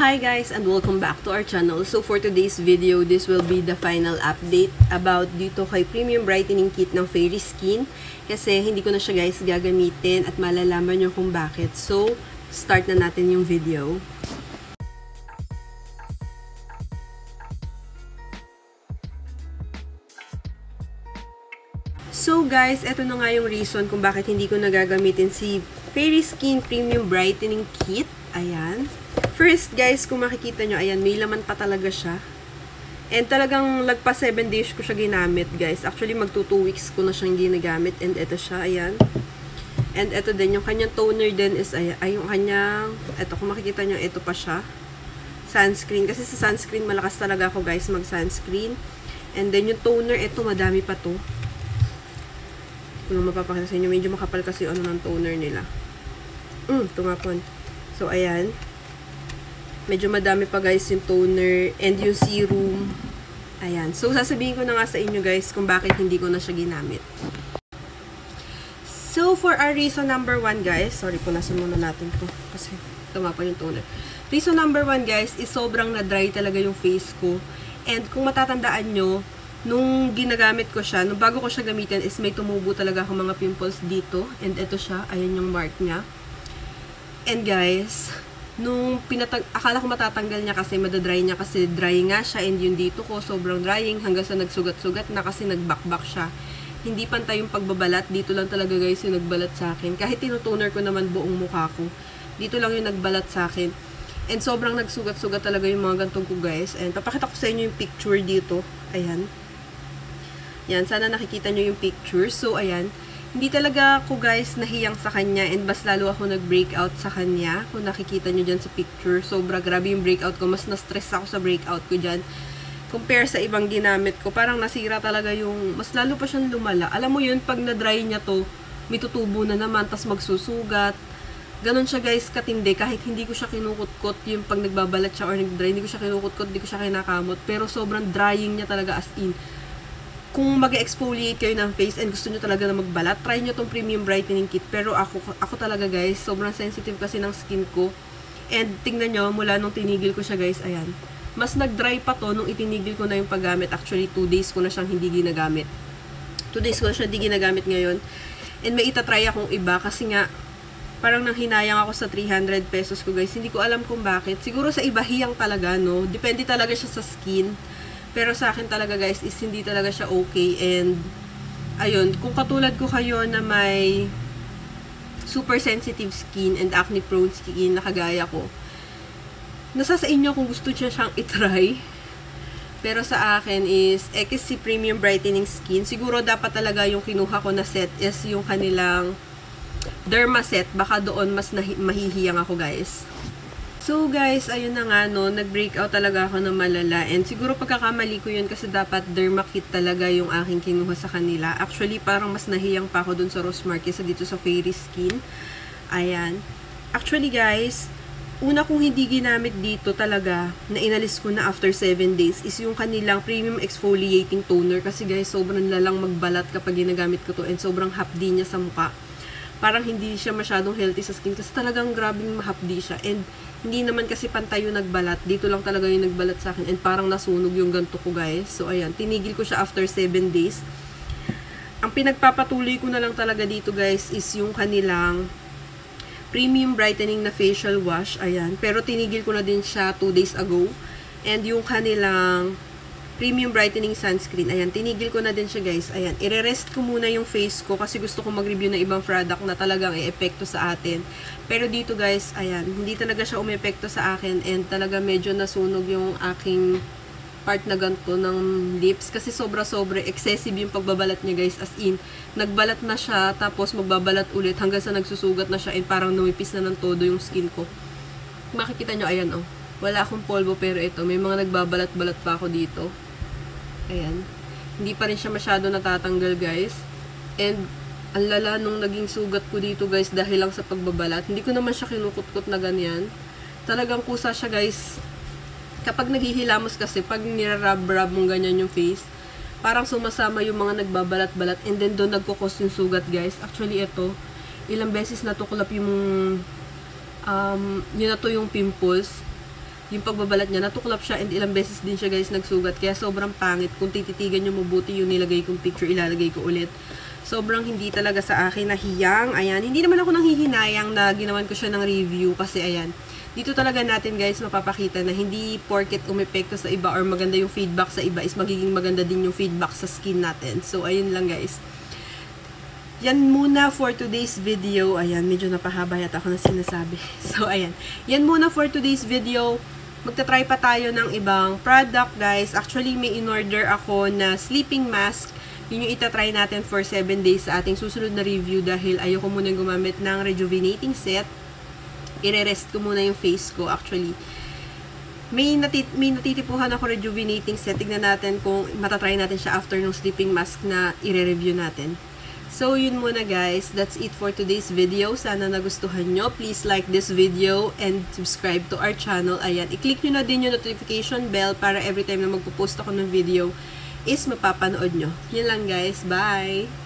Hi guys and welcome back to our channel. So for today's video, this will be the final update about dito kay Premium Brightening Kit ng Fairy Skin. Kasi hindi ko na siya guys gagamitin at malalaman nyo kung bakit. So start na natin yung video. So guys, eto na nga yung reason kung bakit hindi ko nagagamitin si Fairy Skin Premium Brightening Kit. Ayan. First guys, kung makikita nyo, ayan, may laman pa talaga siya. And talagang lagpa 7 days ko siya ginamit guys. Actually, magto 2 weeks ko na siyang ginagamit. And eto siya, ayan. And eto din, yung kanyang toner din is, ay yung kanyang, eto, kung makikita nyo, eto pa siya. Sunscreen. Kasi sa sunscreen, malakas talaga ako guys mag-sunscreen. And then yung toner, eto, madami pa to. Kung mapapakita sa inyo, medyo makapal kasi ano ng toner nila. Tumapon. So, ayan. Medyo madami pa guys yung toner and yung serum. Ayan. So, sasabihin ko na nga sa inyo guys kung bakit hindi ko na siya ginamit. So, for our reason number 1 guys, sorry po, nasa muna natin to kasi tumapon yung toner. Reason number 1 guys is sobrang na-dry talaga yung face ko. And kung matatandaan nyo, nung ginagamit ko siya, nung bago ko siya gamitin is may tumubo talaga ako mga pimples dito. And ito siya, ayan yung mark niya. And guys, nung akala ko matatanggal niya kasi madadry niya kasi dry nga siya and yung dito ko sobrang drying hanggang sa nagsugat-sugat na kasi nagbakbak siya. Hindi pantay yung pagbabalat. Dito lang talaga guys yung nagbalat sa akin. Kahit tinutoner ko naman buong mukha ko, dito lang yung nagbalat sa akin. And sobrang nagsugat-sugat talaga yung mga gantong ko guys. And papakita ko sa inyo yung picture dito. Ayan. Yan, sana nakikita nyo yung picture. So, ayan. Hindi talaga ako guys nahiyang sa kanya and mas lalo ako nag-breakout sa kanya. Kung nakikita nyo dyan sa picture, sobra grabe yung breakout ko. Mas na-stress ako sa breakout ko dyan. Compare sa ibang ginamit ko, parang nasira talaga yung, mas lalo pa siyang lumala. Alam mo yun, pag na-dry niya to, may tutubo na naman, tas magsusugat. Ganon siya guys katindi, kahit hindi ko siya kinukutkot, yung pag nagbabalat siya or nag-dry, hindi ko siya kinukutkot, hindi ko siya kinakamot. Pero sobrang drying niya talaga as in. Kung mag-exfoliate kayo ng face and gusto nyo talaga na magbalat, try nyo tong Premium Brightening Kit. Pero ako talaga guys, sobrang sensitive kasi ng skin ko. And tingnan nyo, mula nung tinigil ko siya guys, ayan. Mas nag-dry pa to nung itinigil ko na yung paggamit. Actually, 2 days ko na siyang hindi ginagamit. 2 days ko na siyang hindi ginagamit ngayon. And may itatry akong iba kasi nga, parang nang hinayang ako sa 300 pesos ko guys. Hindi ko alam kung bakit. Siguro sa iba hiyang talaga, no? Depende talaga siya sa skin. Pero sa akin talaga guys is hindi talaga siya okay. And ayun, kung katulad ko kayo na may super sensitive skin and acne prone skin na kagaya ko, nasa sa inyo kung gusto niya siyang itry. Pero sa akin is XC Premium Brightening Skin. Siguro dapat talaga yung kinuha ko na set is yung kanilang Derma set. Baka doon mas mahihiyang ako guys. So guys, ayun na nga no, nag-breakout talaga ako ng malala. And siguro pagkakamali ko yun kasi dapat Derma Kit talaga yung aking kinuha sa kanila. Actually, parang mas nahiyang pa ako dun sa Rosemark kesa dito sa Fairy Skin. Ayan. Actually guys, una kong hindi ginamit dito talaga, na inalis ko na after 7 days, is yung kanilang Premium Exfoliating Toner. Kasi guys, sobrang lalang magbalat kapag ginagamit ko to and sobrang hapdi niya sa mukha. Parang hindi siya masyadong healthy sa skin kasi talagang grabing mahapdi siya. And hindi naman kasi pantay yung nagbalat. Dito lang talaga yung nagbalat sa akin. And parang nasunog yung ganto ko guys. So ayan, tinigil ko siya after 7 days. Ang pinagpapatuloy ko na lang talaga dito guys is yung kanilang Premium Brightening na Facial Wash. Ayan. Pero tinigil ko na din siya 2 days ago. And yung kanilang Premium Brightening Sunscreen. Ayan, tinigil ko na din siya guys. Ayan, ire-rest ko muna yung face ko kasi gusto ko mag-review ng ibang product na talagang i-epekto sa atin. Pero dito guys, ayan, hindi talaga siya umepekto sa akin and talaga medyo nasunog yung aking part na ganito ng lips kasi sobra-sobra excessive yung pagbabalat niya guys. As in, nagbalat na siya tapos magbabalat ulit hanggang sa nagsusugat na siya and parang numipis na ng todo yung skin ko. Makikita nyo, ayan oh. Wala akong polvo pero ito, may mga nagbabalat-balat pa ako dito. Ayan. Hindi pa rin siya masyado natatanggal guys. And ang lala nung naging sugat ko dito guys dahil lang sa pagbabalat. Hindi ko naman siya kinukutkot na ganyan. Talagang kusa siya guys. Kapag naghihilamos kasi, pag nirarab-rab mong ganyan yung face, parang sumasama yung mga nagbabalat-balat. And then doon nagkukos yung sugat guys. Actually ito, ilang beses natuklap yung yun na to yung pimples. yung pagbabalat niya, natuklap siya and ilang beses din siya guys nagsugat. Kaya sobrang pangit. Kung tititigan nyo mabuti yung nilagay kong picture, ilalagay ko ulit. Sobrang hindi talaga sa akin nahiyang. Ayan, hindi naman ako nanghihinayang na ginawan ko siya ng review kasi ayan, dito talaga natin guys mapapakita na hindi porket umepekto sa iba or maganda yung feedback sa iba is magiging maganda din yung feedback sa skin natin. So, ayun lang guys. Yan muna for today's video. Ayan, medyo napahaba yata ako na sinasabi. So, ayan. Yan muna for today's video. Magta-try pa tayo ng ibang product guys. Actually, may in-order ako na sleeping mask. Yun yung itatry natin for 7 days sa ating susunod na review dahil ayoko muna gumamit ng rejuvenating set. I-rest ko muna yung face ko actually. May natitipuhan ako rejuvenating set. Tignan natin kung matatry natin siya after ng sleeping mask na i-review natin. So, yun muna guys. That's it for today's video. Sana nagustuhan nyo. Please like this video and subscribe to our channel. Ayan, i-click nyo na din yung notification bell para every time na magpo-post ako ng video is mapapanood nyo. Yun lang guys. Bye!